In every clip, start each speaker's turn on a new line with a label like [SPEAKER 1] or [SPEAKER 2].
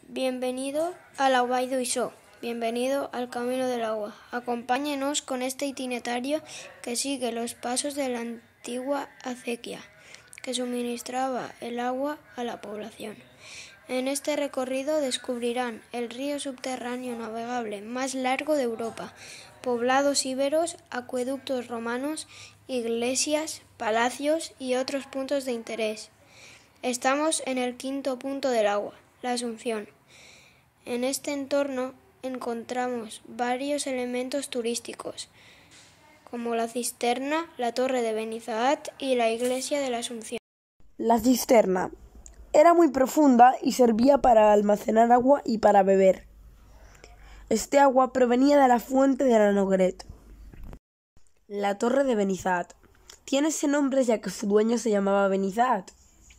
[SPEAKER 1] Bienvenido a la Guaidó Isó, bienvenido al Camino del Agua. Acompáñenos con este itinerario que sigue los pasos de la antigua acequia, que suministraba el agua a la población. En este recorrido descubrirán el río subterráneo navegable más largo de Europa, poblados íberos, acueductos romanos, iglesias, palacios y otros puntos de interés. Estamos en el quinto punto del agua, la Asunción. En este entorno encontramos varios elementos turísticos, como la cisterna, la torre de Benizahat y la iglesia de la Asunción.
[SPEAKER 2] La cisterna era muy profunda y servía para almacenar agua y para beber. Este agua provenía de la fuente de la Nogret. La torre de Benizahat tiene ese nombre ya que su dueño se llamaba Benizahat.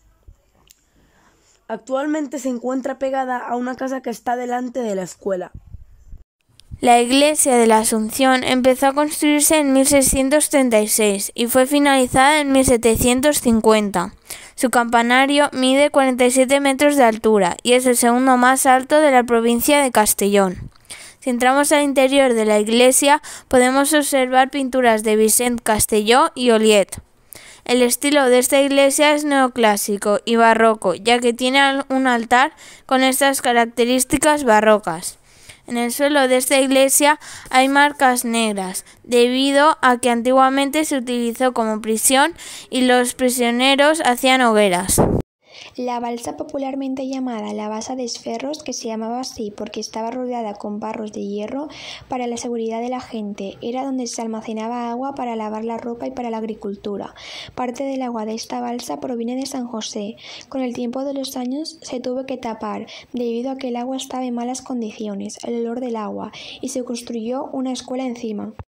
[SPEAKER 2] Actualmente se encuentra pegada a una casa que está delante de la escuela.
[SPEAKER 3] La iglesia de la Asunción empezó a construirse en 1636 y fue finalizada en 1750. Su campanario mide 47 metros de altura y es el segundo más alto de la provincia de Castellón. Si entramos al interior de la iglesia, podemos observar pinturas de Vicent Castelló y Oliet. El estilo de esta iglesia es neoclásico y barroco, ya que tiene un altar con estas características barrocas. En el suelo de esta iglesia hay marcas negras, debido a que antiguamente se utilizó como prisión y los prisioneros hacían hogueras.
[SPEAKER 4] La balsa, popularmente llamada la Basa de Ferros, que se llamaba así porque estaba rodeada con barros de hierro para la seguridad de la gente, era donde se almacenaba agua para lavar la ropa y para la agricultura. Parte del agua de esta balsa proviene de San José. Con el tiempo de los años se tuvo que tapar debido a que el agua estaba en malas condiciones, el olor del agua, y se construyó una escuela encima.